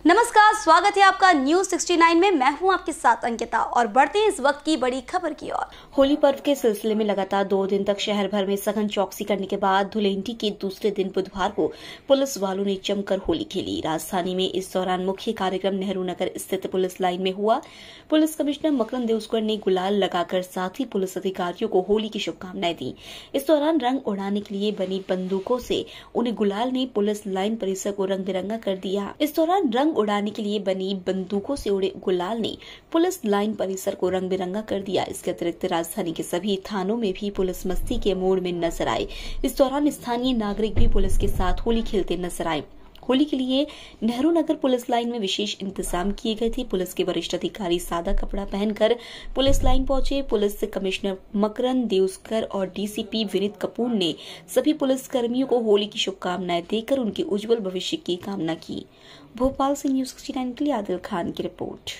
नमस्कार, स्वागत है आपका न्यूज 69 में। मैं हूं आपके साथ अंकिता और बढ़ते हैं इस वक्त की बड़ी खबर की ओर। होली पर्व के सिलसिले में लगातार 2 दिन तक शहर भर में सघन चौकसी करने के बाद धुलेंडी के दूसरे दिन बुधवार को पुलिस वालों ने जमकर होली खेली। राजधानी में इस दौरान मुख्य कार्यक्रम नेहरू नगर स्थित पुलिस लाइन में हुआ। पुलिस कमिश्नर मकरंद देउस्कर ने गुलाल लगाकर साथ ही पुलिस अधिकारियों को होली की शुभकामनाएं दी। इस दौरान रंग उड़ाने के लिए बनी बंदूकों से उन्हें गुलाल ने पुलिस लाइन परिसर को रंग बिरंगा कर दिया। इस दौरान रंग उड़ाने के लिए बनी बंदूकों से उड़े गुलाल ने पुलिस लाइन परिसर को रंग बिरंगा कर दिया। इसके अतिरिक्त राजधानी के सभी थानों में भी पुलिस मस्ती के मूड में नजर आए। इस दौरान स्थानीय नागरिक भी पुलिस के साथ होली खेलते नजर आए। होली के लिए नेहरू नगर पुलिस लाइन में विशेष इंतजाम किए गए थे। पुलिस के वरिष्ठ अधिकारी सादा कपड़ा पहनकर पुलिस लाइन पहुंचे। पुलिस कमिश्नर मकरंद देउस्कर और डीसीपी विनीत कपूर ने सभी पुलिस कर्मियों को होली की शुभकामनाएं देकर उनके उज्जवल भविष्य की कामना की। भोपाल से न्यूज 69 के लिए आदिल खान की रिपोर्ट।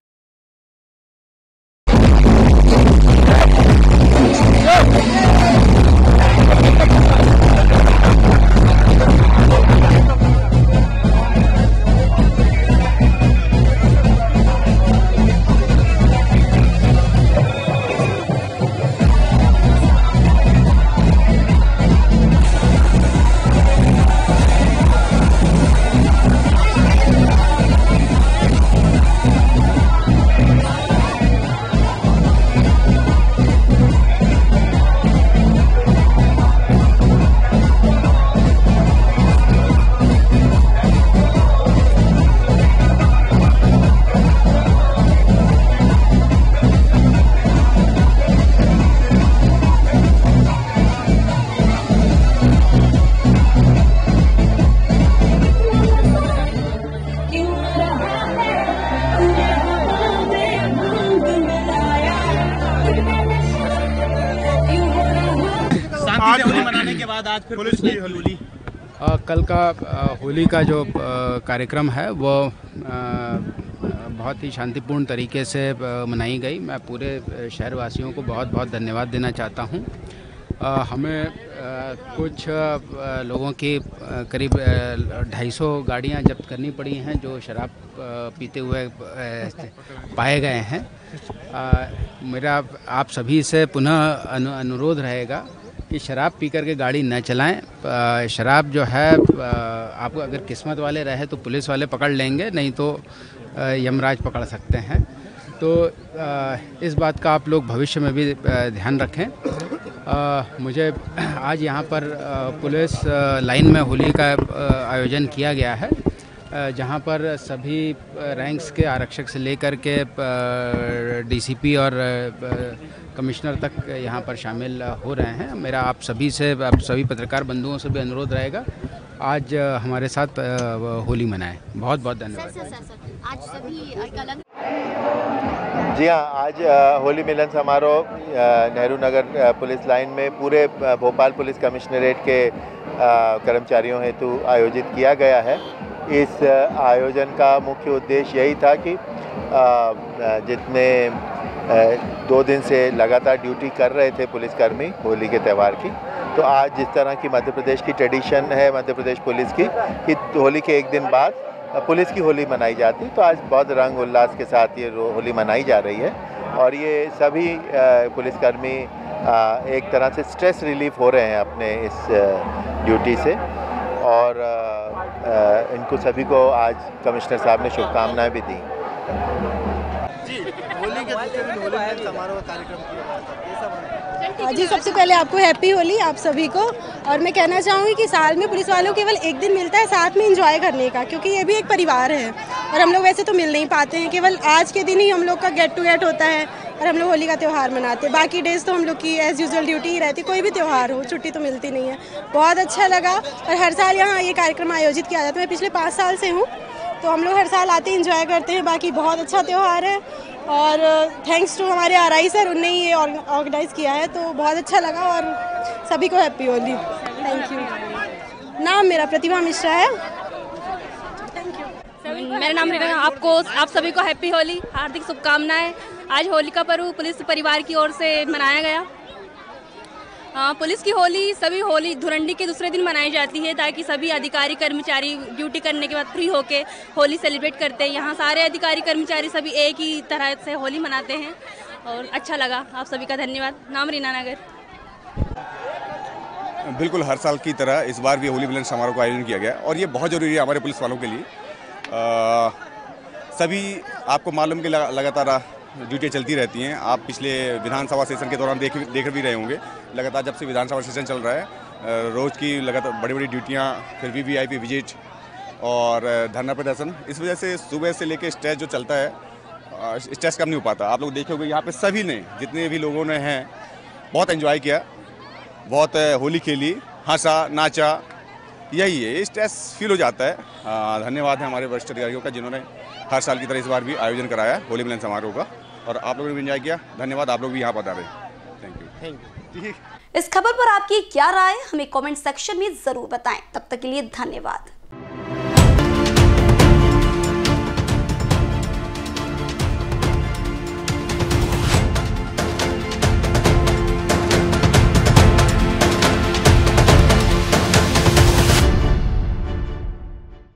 आज होली मनाने के बाद आज फिर पुलिस की होली कल का होली का जो कार्यक्रम है वो बहुत ही शांतिपूर्ण तरीके से मनाई गई। मैं पूरे शहरवासियों को बहुत बहुत धन्यवाद देना चाहता हूँ। हमें कुछ लोगों की करीब 250 गाड़ियाँ जब्त करनी पड़ी हैं जो शराब पीते हुए पाए गए हैं। मेरा आप सभी से पुनः अनुरोध रहेगा कि शराब पी करके गाड़ी न चलाएं। शराब जो है आपको अगर किस्मत वाले रहे तो पुलिस वाले पकड़ लेंगे, नहीं तो यमराज पकड़ सकते हैं। तो इस बात का आप लोग भविष्य में भी ध्यान रखें। मुझे आज यहाँ पर पुलिस लाइन में होली का आयोजन किया गया है, जहाँ पर सभी रैंक्स के आरक्षक से लेकर के डीसीपी और कमिश्नर तक यहाँ पर शामिल हो रहे हैं। मेरा आप सभी पत्रकार बंधुओं से भी अनुरोध रहेगा, आज हमारे साथ होली मनाएं। बहुत बहुत धन्यवाद। आज सभी जी हाँ, आज होली मिलन समारोह नेहरू नगर पुलिस लाइन में पूरे भोपाल पुलिस कमिश्नरेट के कर्मचारियों हेतु आयोजित किया गया है। इस आयोजन का मुख्य उद्देश्य यही था कि जितने 2 दिन से लगातार ड्यूटी कर रहे थे पुलिसकर्मी होली के त्यौहार की, तो आज जिस तरह की मध्य प्रदेश की ट्रेडिशन है मध्य प्रदेश पुलिस की कि होली के 1 दिन बाद पुलिस की होली मनाई जाती, तो आज बहुत रंग उल्लास के साथ ये होली मनाई जा रही है। और ये सभी पुलिसकर्मी एक तरह से स्ट्रेस रिलीफ हो रहे हैं अपने इस ड्यूटी से। और इनको सभी को आज कमिश्नर साहब ने शुभकामनाएं भी दी। होली के दूसरे दिन होली मिलन समारोह कार्यक्रम किया। जी, सबसे पहले आपको हैप्पी होली आप सभी को। और मैं कहना चाहूँगी कि साल में पुलिस वालों को केवल 1 दिन मिलता है साथ में एंजॉय करने का, क्योंकि ये भी एक परिवार है और हम लोग वैसे तो मिल नहीं पाते हैं। केवल आज के दिन ही हम लोग का गेट टू गेट होता है और हम लोग होली का त्यौहार मनाते हैं। बाकी डेज तो हम लोग की एज़ यूजुअल ड्यूटी ही रहती, कोई भी त्यौहार हो छुट्टी तो मिलती नहीं है। बहुत अच्छा लगा और हर साल यहाँ ये कार्यक्रम आयोजित किया जाता है। मैं पिछले 5 साल से हूँ, तो हम लोग हर साल आते एंजॉय करते हैं। बाकी बहुत अच्छा त्यौहार है और थैंक्स टू हमारे आरआई सर, उनने ही ये ऑर्गेनाइज़ किया है, तो बहुत अच्छा लगा और सभी को हैप्पी होली। Thank you. नाम मेरा प्रतिभा मिश्रा है। Thank you. मेरा नाम रेखा। आप सभी को हैप्पी होली, हार्दिक शुभकामनाएं। आज होली का पर्व पुलिस परिवार की ओर से मनाया गया। पुलिस की होली, सभी होली धुरंडी के दूसरे दिन मनाई जाती है ताकि सभी अधिकारी कर्मचारी ड्यूटी करने के बाद फ्री होके होली सेलिब्रेट करते हैं। यहाँ सारे अधिकारी कर्मचारी सभी एक ही तरह से होली मनाते हैं और अच्छा लगा। आप सभी का धन्यवाद। नाम रीना नगर। बिल्कुल हर साल की तरह इस बार भी होली मिलन समारोह का आयोजन किया गया और ये बहुत ज़रूरी है हमारे पुलिस वालों के लिए। सभी आपको मालूम कि लगातार ड्यूटियाँ चलती रहती हैं। आप पिछले विधानसभा सेशन के दौरान देख भी रहे होंगे। लगातार जब से विधानसभा सेशन चल रहा है रोज़ की लगातार बड़ी बड़ी ड्यूटियाँ, फिर VVIP विजिट और धरना प्रदर्शन। इस वजह से सुबह से लेकर स्ट्रेस जो चलता है स्ट्रेस कम नहीं हो पाता। आप लोग देखे होंगे यहाँ पे सभी ने, जितने भी लोगों ने हैं, बहुत एंजॉय किया, बहुत होली खेली, हंसा नाचा। यही है, स्ट्रेस फील हो जाता है। धन्यवाद है हमारे वरिष्ठ अधिकारियों का जिन्होंने हर साल की तरह इस बार भी आयोजन कराया होली मिलन समारोह का और आप लोगों ने भी एंजॉय किया। धन्यवाद, आप लोग भी यहाँ पधारे। Thank you. इस खबर पर आपकी क्या राय, हमें कमेंट सेक्शन में जरूर बताएं। तब तक के लिए धन्यवाद।